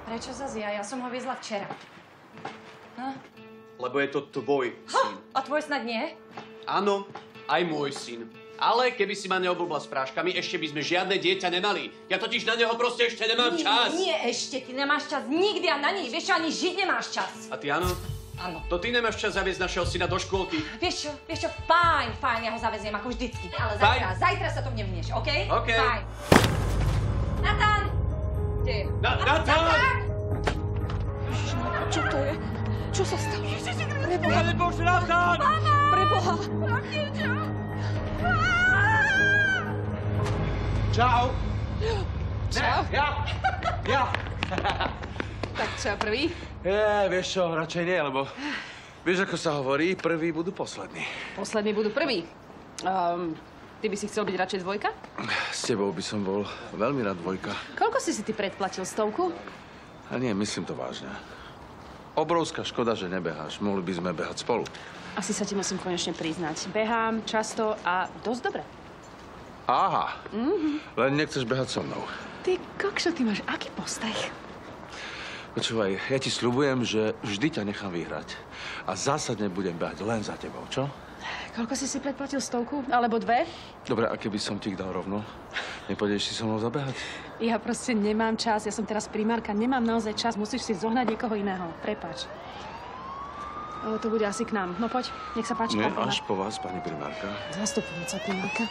Prečo zase ja? Ja som ho viezla včera. No? Lebo je to tvoj syn. A tvoj snad nie? Áno, aj môj syn. Ale keby si ma neoblúbla s práškami, ešte by sme žiadne dieťa nemali. Ja totiž na neho proste ešte nemám čas. Nie, ešte. Ty nemáš čas nikdy a na nič. Vieš čo, ani žiť nemáš čas. A ty áno? Áno. To ty nemáš čas zaviesť našeho syna do škôlky. Vieš čo, fajn, ja ho zaveziem ako vždycky. Ale zajtra sa to mne vnieš, okej? OK. Fajn. Natán! Kde je? Natán! Ježišmarja, čo to je? Čo sa stalo? Preboha! Pane Bože, Natán! Preboha! Čau! Čau. Ja! Tak čo, prvý? Vieš čo, radšej nie, lebo vieš, ako sa hovorí, prví budú poslední. Poslední budú prví. Ty by si chcel byť radšej dvojka? S tebou by som bol veľmi rád dvojka. Koľko si ty predplatil? 100? A nie, myslím to vážne. Obrovská škoda, že nebeháš. Mohli by sme behať spolu. Asi sa ti musím konečne priznať. Behám často a dosť dobre. Aha. Len nechceš behať so mnou. Ty kokšo, ty máš aký postoj? Počúvaj, ja ti sľubujem, že vždy ťa nechám vyhrať. A zásadne budem behať len za tebou, čo? Koľko si predplatil? 100? Alebo 2? Dobre, a keby som ti ich dal rovno? Nepôjdeš si so mnou zabehať? Ja proste nemám čas. Ja som teraz primárka. Nemám naozaj čas. Musíš si zohnať niekoho iného. Prepáč. Ale to bude asi k nám. No poď, nech sa páči. Nie, až po vás, pani primárka. Zastupujúca primárka.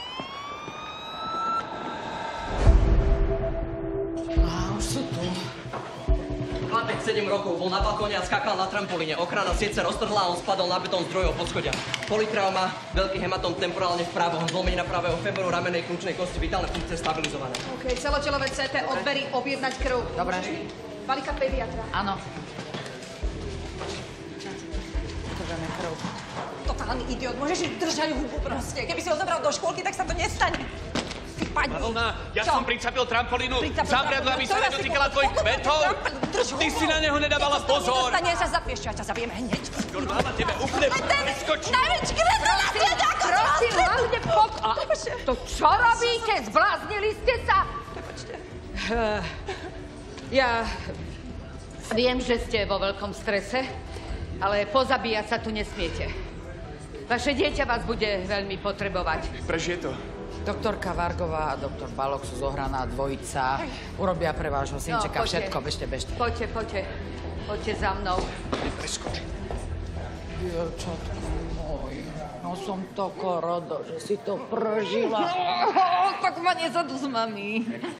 Už sú tu. Chlapec 7 rokov bol na balkóne a skákal na trampolíne. Ochrana sieť sa roztrhla a on spadol na betón zdrojov podschodia. Politrauma, veľký hematóm temporálne vpravo, zlomenina pravého femoru, ramenej kľúčnej kosti, vitálne funkcie stabilizované. OK, celotelové CT, odbery, objednať krv. Dobre. Balíka pediatra. Áno. Totálny idiot, môžeš držať hubu proste. Keby si ho zobral do škôlky, tak sa to nestane. Madonna, ja som pricapil trampolínu, Pricapil zapriadla, aby sa nedotýkala tvojich kvetov. Ty si na neho nedávala pozor. Nie sa zapieš, čo ja ťa zabijem hneď. Máma tebe úplne preskočí. Najväčší gratulácie, Prosím, hlavne To čo robíte? Zbláznili ste sa? Ja viem, že ste vo veľkom strese, ale pozabíjať sa tu nesmiete. Vaše dieťa vás bude veľmi potrebovať. Prežije to. Doktorka Vargová a doktor Balok sú zohraná dvojica. Urobia pre vášho synčeka všetko. Bežte. Poďte za mnou. Preskoč. Dievčatko môj, no som toko rada, že si to prežila. Tak ma nezadu s mami.